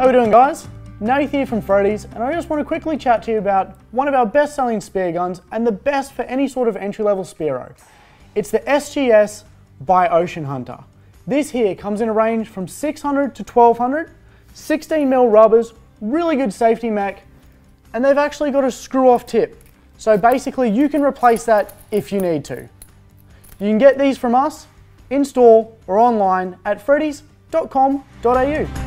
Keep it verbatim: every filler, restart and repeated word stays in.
How we doing, guys? Nath here from Freddy's, and I just want to quickly chat to you about one of our best-selling spear guns and the best for any sort of entry-level Spearo. It's the S G S by Oceanhunter. This here comes in a range from six hundred to twelve hundred, sixteen mil rubbers, really good safety mech, and they've actually got a screw-off tip. So basically you can replace that if you need to. You can get these from us in store or online at freddys dot com dot A U.